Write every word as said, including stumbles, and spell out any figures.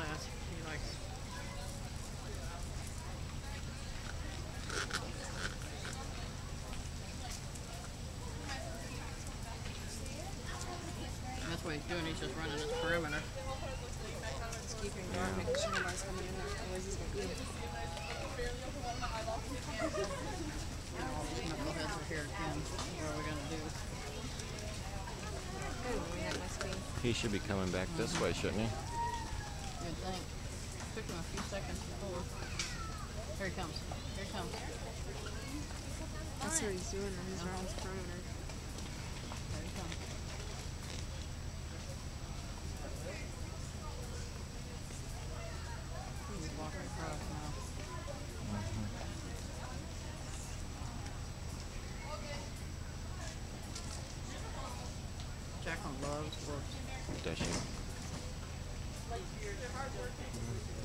glass. He likes. That's what he's doing. He's just running his perimeter. Just keeping guard, making sure nobody's coming in there. Otherwise, he's gonna eat it. Yeah, all these knuckleheads are here again. What are we gonna do? Ooh, that must be. He should be coming back mm-hmm. this way, shouldn't he? You'd think. Took him a few seconds before. Here he comes. Here he comes. That's what he's doing. He's around his perimeter. There he comes. He's walking across now. Mm-hmm. Jacqueline loves works. Does she?